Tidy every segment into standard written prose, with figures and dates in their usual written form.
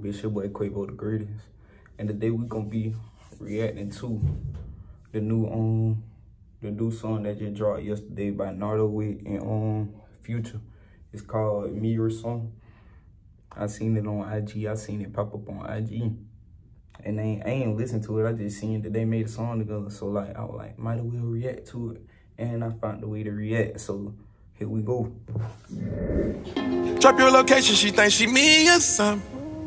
It's your boy Quavo the Greatest. And today we gonna be reacting to the new song that just dropped yesterday by Nardo, Wick, and Future. It's called Me Your Song. I seen it on IG. I seen it pop up on IG. And I ain't listened to it. I just seen that they made a song together. So like I was like, might as well react to it. And I found a way to react. So here we go. Drop your location, she thinks she me or something.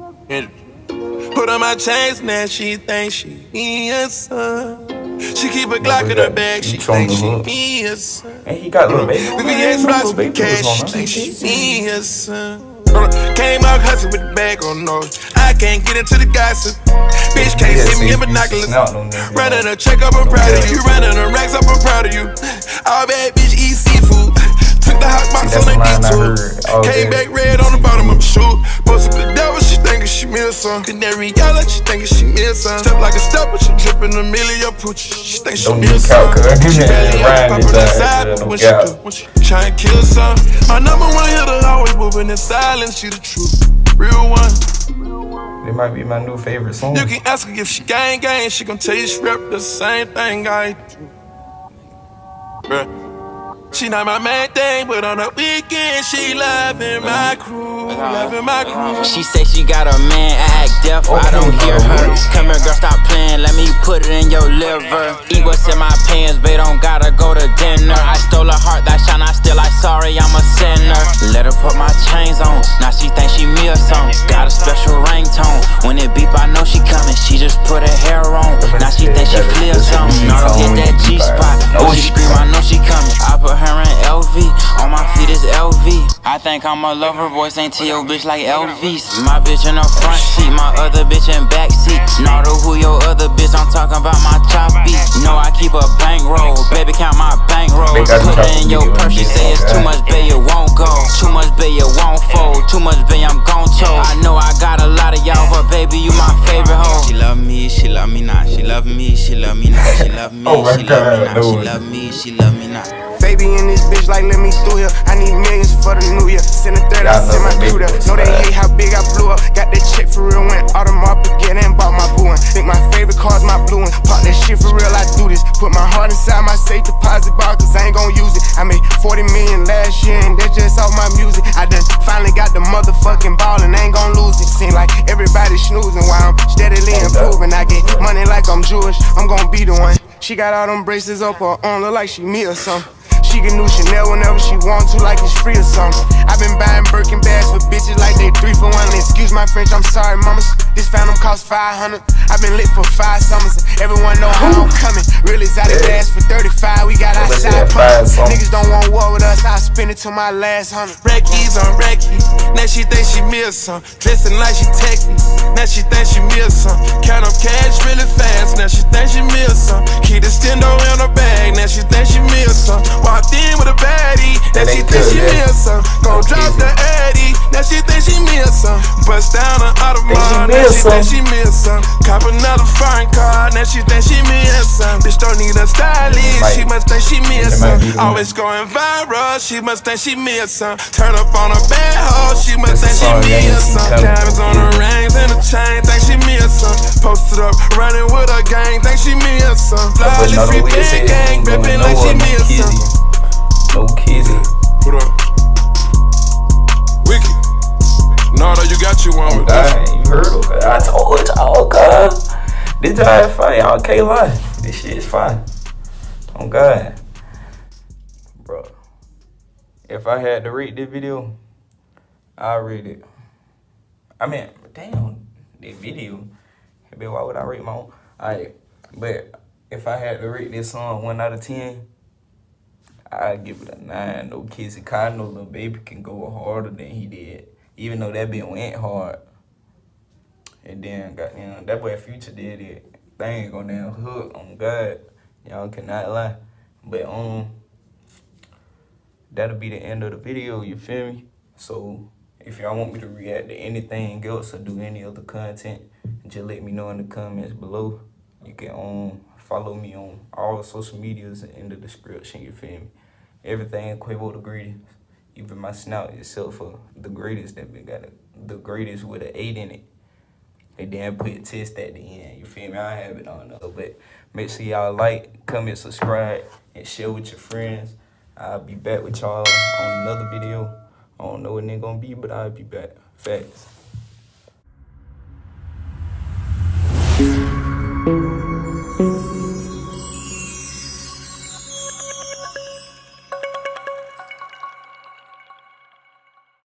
Put on my chains, now she thinks she me or something. She keep a Glock in her bag, she thinks she me or something. And he got little baby. VVS blocks with cash, she thinks she me or something. Came out hustling with the bag on nose. I can't get into the gossip. Bitch can't see me in binoculars. Running a check up, I'm proud of you. Running a racks up, I'm proud of you. All bad bitch eat seafood. Took the hot box on the detour. Came back red on the bottom of my shoe. Posted the devil, she thinking she me or something. Canary yellow, she thinking she me or something. Step like a stepper, she dripping a million poochie. She thinks she me or something. She barely up, popping inside when she do. When she try and kill something. My number one hitter always moving in silence. She the truth, real one. It might be my new favorite song. You can ask her if she gang, she gon' tell you she rep the same thing I do. Bruh. She not my main thing, but on the weekend she loving my crew, loving my crew. She say she got a man, I act deaf, I don't hear her. Come here girl, stop playing, let me put it in your liver. Eat what's in my pants, babe, don't gotta go to dinner. I stole her heart, that shine, I still like sorry, I'm a sinner. Let her put my chains on, now she think she me or something. Got a special ringtone, when it beep I know she coming. She just put her hair on, now she think she feel something. Nardo hit that G-spot, when she scream I know she coming. I put her in LV, on my feet is LV. I think I'm a lover, boys ain't to your bitch like Elvis. My bitch in the front seat, my other bitch in back seat. Nardo, who your other bitch? I'm talking about my chop beat. No, I keep a bankroll, baby count my bankroll. Put it in your purse, she say it's too much, babe, it won't go. Too much, babe, it won't fold. Too much, babe, I'm gon' choke. I know I got a lot of y'all, but baby, you my favorite hoe. She love me, she love me not. She love me, she love me not. She love me, she love me not. She love me, she love me not. Baby in this bitch like let me through here. I need millions for the new year. Send a third, I send my crew there. Know they hate how big I blew up. Got that check for real, went Audemars again and bought my boo one. Think my favorite car's my blue one. Pop that shit for real, I do this. Put my heart inside my safe deposit box, cause I ain't gon' use it. I made 40 million last year and that's just off my music. I done finally got the motherfucking ball and I ain't gon' lose it. Seem like everybody snoozing while I'm steadily improving. I get money like I'm Jewish, I'm gon' be the one. She got all them braces up her arm, look like she me or something. She can do Chanel whenever she wants to, like it's free or something. I've been buying Birkin bags for bitches like they 3 for 1. Excuse my French, I'm sorry, mamas. This phantom cost 500. I've been lit for 5 summers. Everyone know how I'm coming. Real exotic bags for 35. We got outside pumping. Niggas don't want war with us. I'll spend it till my last 100. Reckies on Reckie. Now she think she me or something. Dressing like she techie. Now she think she me or something. Count up cash really fast. Now she think she me or something. Keep the stendo in her bag. Now she think she me or something. Walked in with a baddie. Now she think she me or something. Gon' drop the Addy. Now she think she me or something. Bust down an Audemars. Now she think she me or something. Cop another foreign car. Now she think she me or something. Bitch don't need a stylist. She must think she me or something. Always going viral. She must think she me or something. Turn up on a bad hoe. She must think she me or something. Diamonds on her rings and a chain. Think she me or something. Posted up running with a gang. Think she me or something. Flawless free band gang. Ripping like she me or something. No kizzy. Put up. Wick. Nardo, you got you one with this. You heard him. I told y'all, cuz. This y'all is fine. Y'all can't lie. This shit is fine. Oh, God. Bro. If I had to rate this video, I'll rate it. I mean, damn. This video. Hey, why would I rate my own? Alright. But if I had to rate this song 1 out of 10, I'd give it a 9. No kissy. Cause I know Lil Baby can go harder than he did. Even though that bit went hard. And then goddamn, that boy Future did it. Thing go down hook on God. Y'all cannot lie. But that'll be the end of the video, you feel me? So if y'all want me to react to anything else or do any other content, just let me know in the comments below. You can follow me on all social medias in the description, you feel me? Everything Quavo the Greatest. Even my snout itself for the greatest that we got the greatest with an 8 in it. and then put test at the end. You feel me? I have it on though. But make sure y'all like, comment, subscribe, and share with your friends. I'll be back with y'all on another video. I don't know when they're gonna be, but I'll be back. Facts.